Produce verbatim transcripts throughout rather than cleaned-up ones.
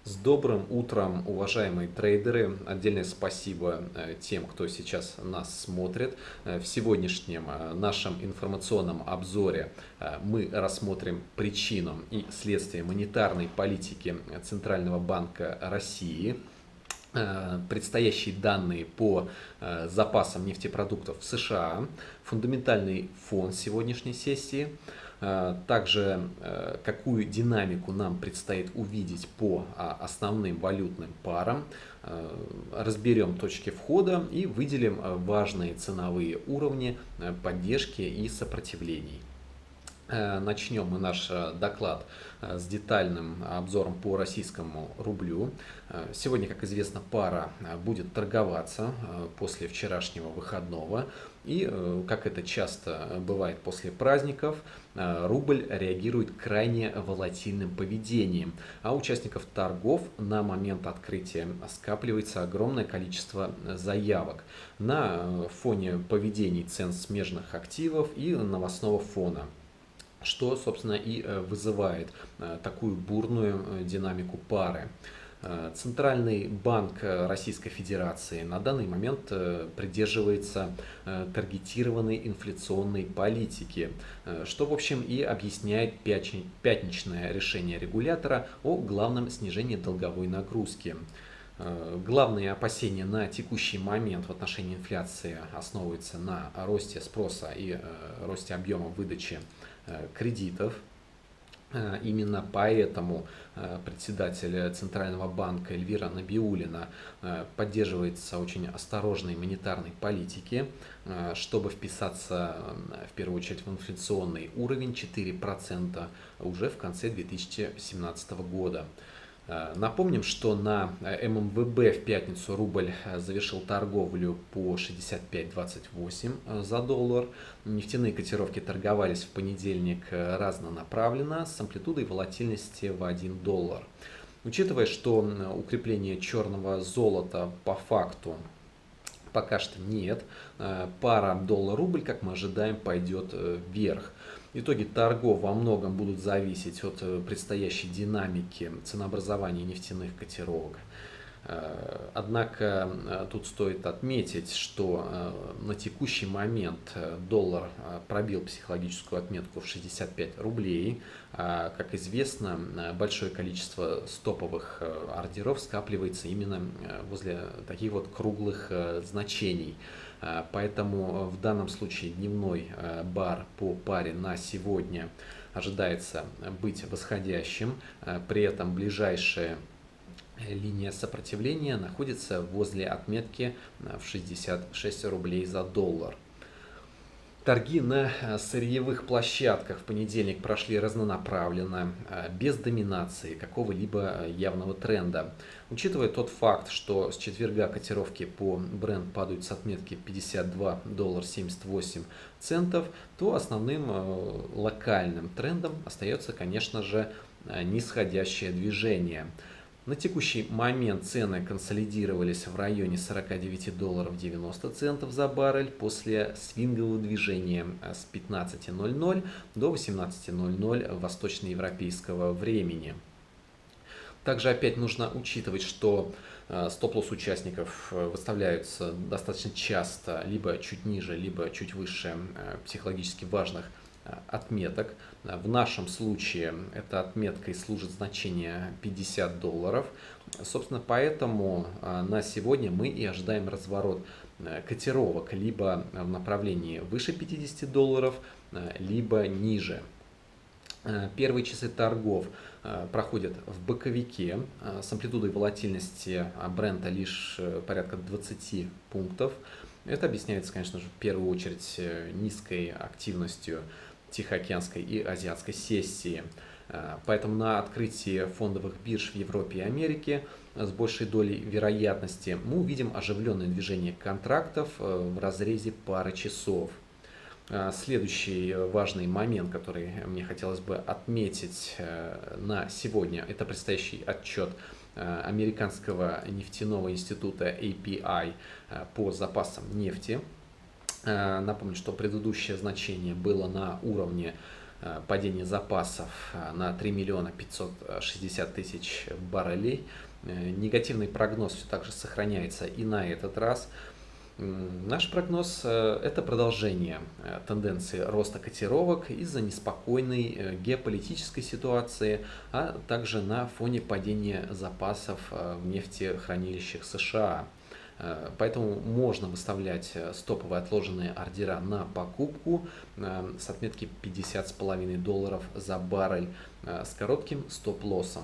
С добрым утром, уважаемые трейдеры! Отдельное спасибо э, тем, кто сейчас нас смотрит. Э, В сегодняшнем э, нашем информационном обзоре э, мы рассмотрим причину и следствие монетарной политики Центрального банка России, э, предстоящие данные по э, запасам нефтепродуктов в США, фундаментальный фон сегодняшней сессии, э, также э, какую динамику нам предстоит увидеть по а, основным валютным парам, э, разберем точки входа и выделим э, важные ценовые уровни э, поддержки и сопротивлений. Э, Начнем мы наш э, доклад э, с детальным обзором по российскому рублю. Э, Сегодня, как известно, пара э, будет торговаться э, после вчерашнего выходного. И, э, как это часто бывает после праздников, э, рубль реагирует крайне волатильным поведением. А у участников торгов на момент открытия скапливается огромное количество заявок на э, фоне поведений цен смежных активов и новостного фона, что, собственно, и э, вызывает э, такую бурную э, динамику пары. Э, Центральный банк э, Российской Федерации на данный момент э, придерживается э, таргетированной инфляционной политики, э, что, в общем, и объясняет пятни- пятничное решение регулятора о главном снижении долговой нагрузки. Э, Главные опасения на текущий момент в отношении инфляции основываются на росте спроса и э, росте объема выдачи э, кредитов. Э, Именно поэтому э, председатель Центрального банка Эльвира Набиуллина э, поддерживается очень осторожной монетарной политики, э, чтобы вписаться э, в первую очередь в инфляционный уровень четыре процента уже в конце две тысячи семнадцатого года. Э, Напомним, что на эм эм вэ бэ в пятницу рубль э, завершил торговлю по шестьдесят пять двадцать восемь э, за доллар. Нефтяные котировки торговались в понедельник э, разнонаправленно с амплитудой волатильности в один доллар. Учитывая, что м, укрепление черного золота по факту пока что нет, э, пара доллар-рубль, как мы ожидаем, пойдет э, вверх. Итоги торгов во многом будут зависеть от э, предстоящей динамики ценообразования нефтяных котировок. Э, Однако э, тут стоит отметить, что э, на текущий момент э, доллар э, пробил психологическую отметку в шестьдесят пять рублей. А, Как известно, э, большое количество стоповых э, ордеров скапливается именно э, возле таких вот круглых э, значений. А, Поэтому в данном случае дневной э, бар по паре на сегодня ожидается быть восходящим. Э, При этом ближайшая линия сопротивления находится возле отметки э, в шестьдесят шесть рублей за доллар. Торги на э, сырьевых площадках в понедельник прошли разнонаправленно, э, без доминации какого-либо э, явного тренда. Учитывая тот факт, что с четверга котировки по Brent падают с отметки пятьдесят два доллара семьдесят восемь центов, то основным э, локальным трендом остается, конечно же, э, нисходящее движение. На текущий момент цены консолидировались в районе сорок девять долларов девяносто центов за баррель после свингового движения с пятнадцати ноль-ноль до восемнадцати ноль-ноль восточноевропейского времени. Также опять нужно учитывать, что э, стоп-лосс участников э, выставляются достаточно часто либо чуть ниже, либо чуть выше э, психологически важных э, отметок. В нашем случае эта отметка и служит значение пятьдесят долларов. Собственно, поэтому э, на сегодня мы и ожидаем разворот э, котировок либо в направлении выше пятидесяти долларов, э, либо ниже. Э, Первые часы торгов э, проходят в боковике э, с амплитудой волатильности Брента лишь э, порядка двадцати пунктов. Это объясняется, конечно же, в первую очередь э, низкой активностью Тихоокеанской и азиатской сессии. Э, Поэтому на открытии фондовых бирж в Европе и Америке с большей долей вероятности мы увидим оживленное движение контрактов э, в разрезе пары часов. А, Следующий важный момент, который мне хотелось бы отметить э, на сегодня, это предстоящий отчет э, Американского нефтяного института эй пи ай э, по запасам нефти. Э, Напомню, что предыдущее значение было на уровне падение запасов на три миллиона пятьсот шестьдесят тысяч баррелей. Негативный прогноз все так же сохраняется и на этот раз. Наш прогноз – это продолжение тенденции роста котировок из-за неспокойной геополитической ситуации, а также на фоне падения запасов в нефтехранилищах США. Поэтому можно выставлять стоповые отложенные ордера на покупку с отметки пятьдесят с половиной долларов за баррель с коротким стоп-лоссом.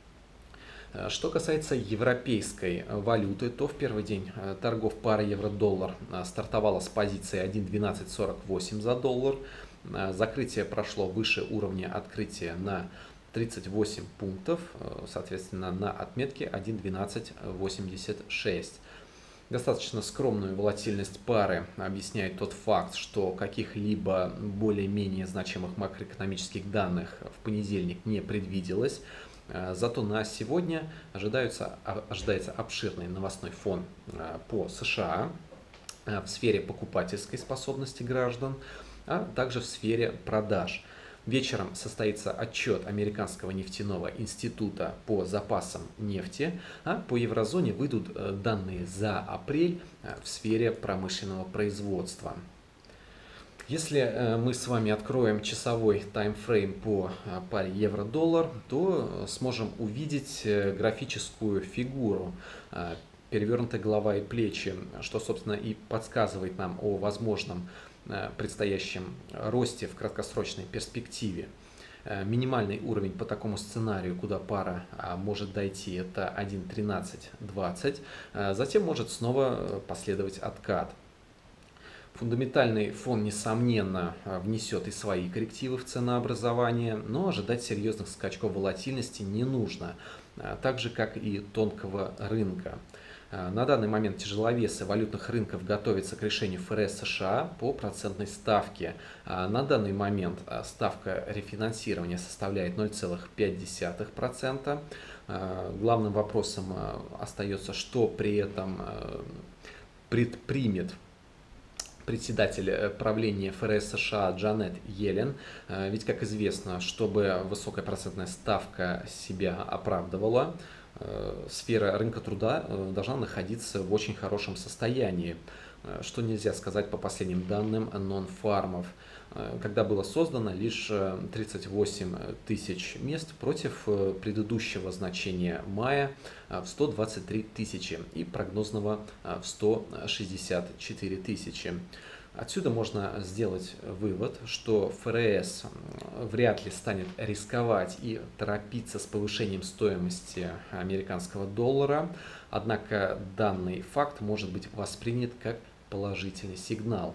Что касается европейской валюты, то в первый день торгов пара евро-доллар стартовала с позиции один двенадцать сорок восемь за доллар. Закрытие прошло выше уровня открытия на тридцать восемь пунктов, соответственно, на отметке один двенадцать восемьдесят шесть. Достаточно скромную волатильность пары объясняет тот факт, что каких-либо более-менее значимых макроэкономических данных в понедельник не предвиделось. Зато на сегодня ожидается, ожидается обширный новостной фон по США в сфере покупательской способности граждан, а также в сфере продаж. Вечером состоится отчет Американского нефтяного института по запасам нефти, а по еврозоне выйдут данные за апрель в сфере промышленного производства. Если мы с вами откроем часовой таймфрейм по паре евро-доллар, то сможем увидеть графическую фигуру перевернутая голова и плечи, что, собственно, и подсказывает нам о возможном предстоящем росте в краткосрочной перспективе. Минимальный уровень по такому сценарию, куда пара может дойти, это один тринадцать двадцать, затем может снова последовать откат. Фундаментальный фон, несомненно, внесет и свои коррективы в ценообразование, но ожидать серьезных скачков волатильности не нужно, так же как и тонкого рынка. На данный момент тяжеловесы валютных рынков готовятся к решению ФРС США по процентной ставке. На данный момент ставка рефинансирования составляет ноль целых пять десятых процента. Главным вопросом остается, что при этом предпримет председатель правления ФРС США Джанет Йеллен. Ведь, как известно, чтобы высокая процентная ставка себя оправдывала, сфера рынка труда должна находиться в очень хорошем состоянии, что нельзя сказать по последним данным нон-фармов, когда было создано лишь тридцать восемь тысяч мест против предыдущего значения мая в сто двадцать три тысячи и прогнозного в сто шестьдесят четыре тысячи. Отсюда можно сделать вывод, что ФРС вряд ли станет рисковать и торопиться с повышением стоимости американского доллара, однако данный факт может быть воспринят как положительный сигнал.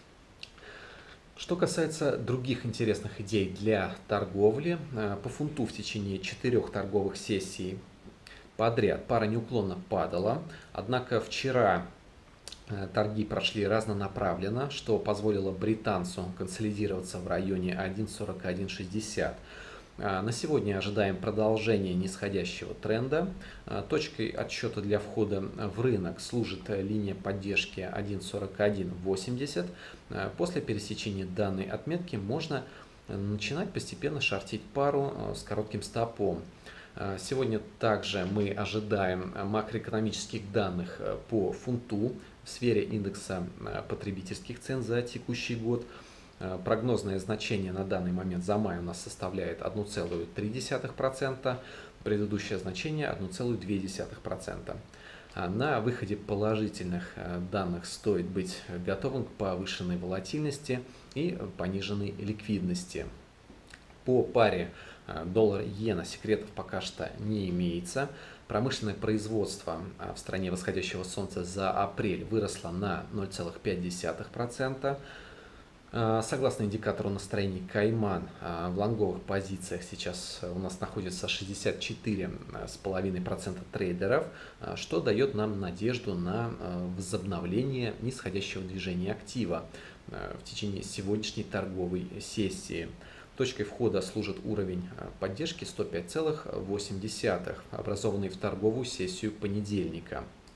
Что касается других интересных идей для торговли, по фунту в течение четырех торговых сессий подряд пара неуклонно падала, однако вчера торги прошли разнонаправленно, что позволило британцу консолидироваться в районе один сорок один шестьдесят. На сегодня ожидаем продолжения нисходящего тренда. Точкой отсчета для входа в рынок служит линия поддержки один сорок один восемьдесят. После пересечения данной отметки можно начинать постепенно шортить пару с коротким стопом. Сегодня также мы ожидаем макроэкономических данных по фунту в сфере индекса потребительских цен за текущий год. Прогнозное значение на данный момент за май у нас составляет одна целая три десятых процента, предыдущее значение одна целая две десятых процента. На выходе положительных данных стоит быть готовым к повышенной волатильности и пониженной ликвидности. По паре доллар-иена секретов пока что не имеется. Промышленное производство в стране восходящего солнца за апрель выросло на ноль целых пять десятых процента. Согласно индикатору настроений Кайман, в лонговых позициях сейчас у нас находится шестьдесят четыре целых пять десятых процента трейдеров, что дает нам надежду на возобновление нисходящего движения актива в течение сегодняшней торговой сессии. Точкой входа служит уровень поддержки сто пять целых восемь десятых, образованный в торговую сессию понедельника.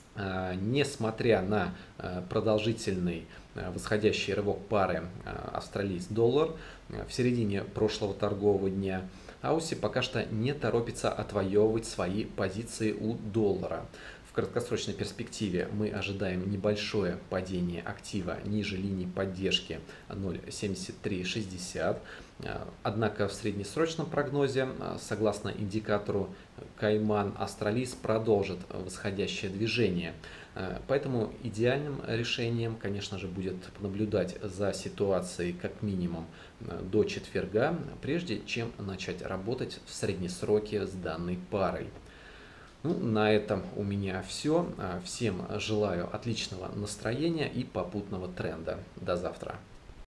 Несмотря на продолжительный восходящий рывок пары австралиец-доллар в середине прошлого торгового дня, Ауси пока что не торопится отвоевывать свои позиции у доллара. В краткосрочной перспективе мы ожидаем небольшое падение актива ниже линии поддержки ноль семьдесят три шестьдесят. Однако в среднесрочном прогнозе, согласно индикатору Кайман, австралиец продолжит восходящее движение. Поэтому идеальным решением, конечно же, будет наблюдать за ситуацией как минимум до четверга, прежде чем начать работать в среднесроке с данной парой. Ну, на этом у меня все. Всем желаю отличного настроения и попутного тренда. До завтра.